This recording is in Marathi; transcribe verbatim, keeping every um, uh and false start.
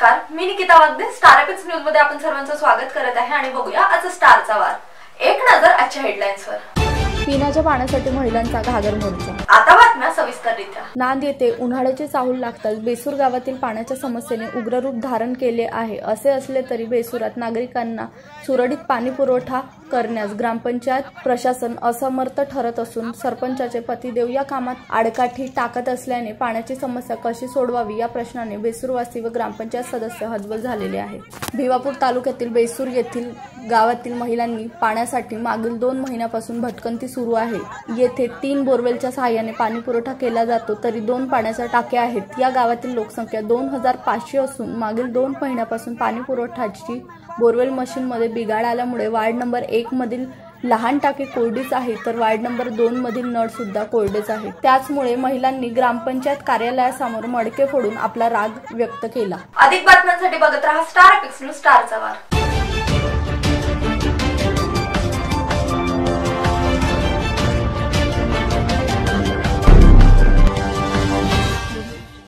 नमस्कार, मी Nikita Wagde. Star epics news मध्ये आपण सर्वांचं स्वागत करत आहे आणि बघूया आज स्टारचा वार. एक नजर आजच्या हेडलाईन्सवर. पिण्याच्या पाण्यासाठी महिलांचा घागर मोर्चा. आता बातम्या सविस्तररित्या. नांद येथे उन्हाळ्याची चाहूल लागताच बेसूर गावातील पाण्याच्या समस्येने उग्र रूप धारण केले आहे. असे असले तरी बेसूरात नागरिकांना सुरळीत पाणी पुरवठा करण्यास ग्रामपंचायत प्रशासन असमर्थ ठरत असून सरपंचाचे पतिदेव या कामात आडकाठी टाकत असल्याने पाण्याची समस्या कशी सोडवावी या प्रश्नाने बेसूरवासी व ग्रामपंचायत सदस्य हतबल झालेले आहेत. भिवापूर तालुक्यातील बेसूर येथील गावातील महिलांनी पाण्यासाठी मागील दोन महिन्यापासून भटकंती सुरू आहे. येथे तीन बोरवेलच्या सहाय्याने पाणी पुरवठा केला जातो, तरी दोन पाण्याच्या टाक्या आहेत. या गावातील लोकसंख्या दोन हजार पाचशे असून मागील दोन महिन्यापासून पाणी पुरवठ्याची बोरवेल मशीनमध्ये बिघाड आल्यामुळे वार्ड नंबर एक मधील लहान टाकी कोरडीच आहे, तर वार्ड नंबर दोन मधील नळ सुद्धा कोरडेच आहे. त्याचमुळे महिलांनी ग्रामपंचायत कार्यालयासमोर मडके फोडून आपला राग व्यक्त केला. अधिक बातम्यांसाठी बघत रहा स्टार एपिक्स न्यूज, स्टारचा वार.